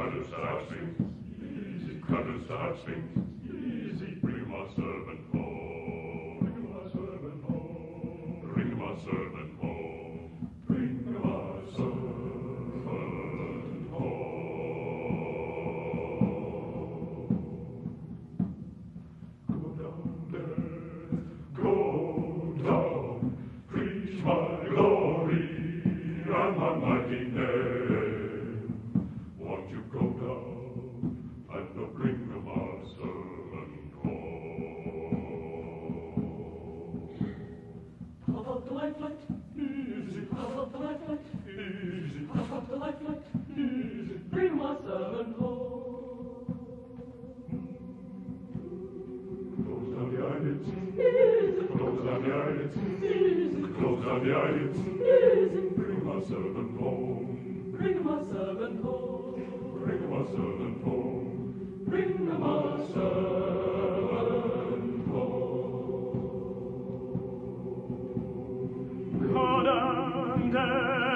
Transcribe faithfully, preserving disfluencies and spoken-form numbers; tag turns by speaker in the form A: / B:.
A: Cutters to heartstrings, easy. Cutters to heartstrings, easy. Bring my servant home. Bring my servant home. Bring my servant home. Bring my servant home. Go down there, go down, preach my glory and my mighty name. Won't you go down and bring my servant home?
B: Puff up the light light, easy. Puff up the light light, easy. Puff up the light light, easy. Bring my servant home.
A: Close down the eyelids,
B: Easy.
A: close down the eyelids,
B: Easy.
A: close down the eyelids.
B: Easy.
A: Bring my servant home.
B: Bring my servant home.
A: Bring my servant home.
B: Bring my servant
C: Go down there.